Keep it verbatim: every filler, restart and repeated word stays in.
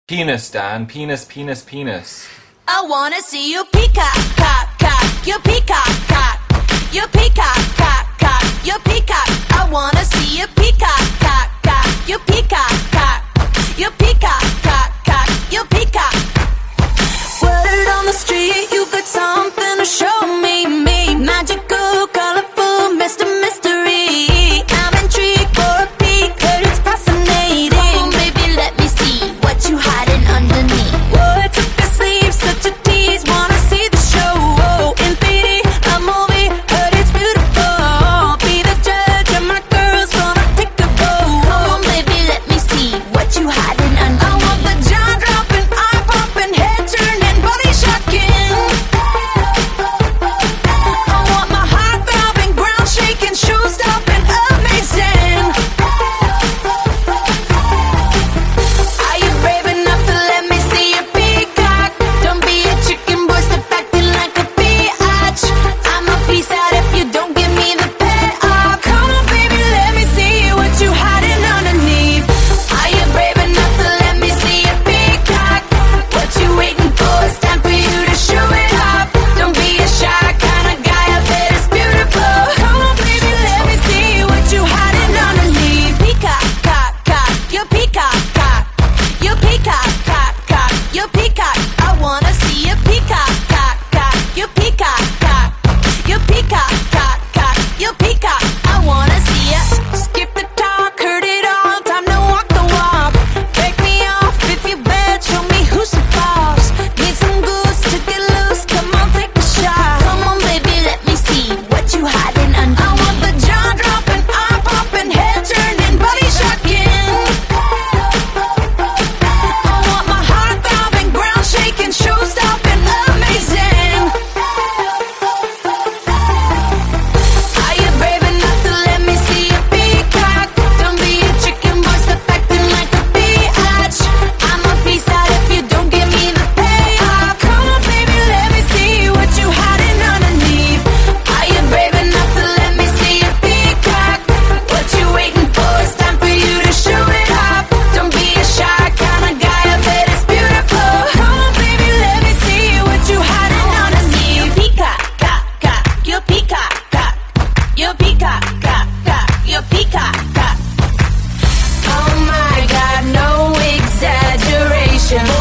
Penis, Dan. Penis, penis, penis. I wanna see you peacock, cock, cock. You peacock, cock. You peacock, cock, cock. You peacock. I wanna see you peacock, cock, cock. You peacock, cock. You peacock, cock, cock. You peacock. Word on the street, you got something to show me, me. Magical, colorful, Mister Mystery. I'm intrigued for a peek, heard it's fascinating. Come on, baby, let me see what you hiding underneath. What's up your sleeve, such a tease, wanna see the show. Oh, in three D, a movie, heard it's beautiful. Be the judge, and my girl's gonna take a roll. Come on, baby, let me see what you hiding under. I want the jaw dropping, eye popping, head turning, body shocking. I want my heart throbbing, ground shaking, shoes stopping, amazing. Are you brave enough to let me see your peacock? Don't be a chicken boy, step acting like a biatch. I'm a piece out if you don't give me the payoff. Come on, baby, let me see what you hiding underneath. Are you brave enough to let me see your peacock? What you waiting for? It's time for you to show it off. Don't be a shy kind of guy, I bet it's beautiful. Come on, baby, let me see what you hiding underneath. Peacock, cock, cock. You peacock, cock. You peacock, cock, cock. You peacock. I wanna see your peacock, cock, cock. You peacock, cock. You peacock, cock, cock. You peacock. I wanna see ya. Skip the talk, heard it all. Time to walk the walk. Break me off if you bet. Show me who's the boss. Need some goose to get loose. Come on, take a shot. Come on, baby, let me see what you hiding under. I want the jaw dropping, eye popping, head turning, body shocking. I want my heart throbbing, ground shaking, show stopping, amazing. Are you brave enough to let me see your peacock? Don't be a chicken boy, stop acting like a biatch. I'm a piece out if you don't give me the payoff. Come on, baby, let me see what you hiding underneath. Are you brave enough to let me see your peacock? What you waiting for? It's time for you to show it off. Don't be a shy kind of guy, I bet it's beautiful. Come on, baby, let me see what you hiding underneath. Peacock, cock, cock. You peacock, cock. You peacock, cock, cock. You peacock, cock. Oh my God, no exaggeration.